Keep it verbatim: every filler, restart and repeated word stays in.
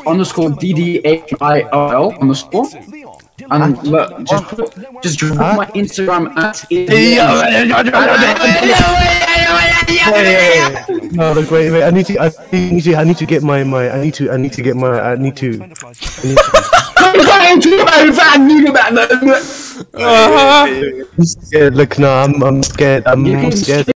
underscore D D H I R L underscore. And look, just put, just drop huh? my Instagram at No, look, wait, wait. I need to, I need to, I need to get my, my, I need to, I need to get my, I need to. I need to. I'm scared. Look, no, I'm, I'm scared. I'm, I'm scared.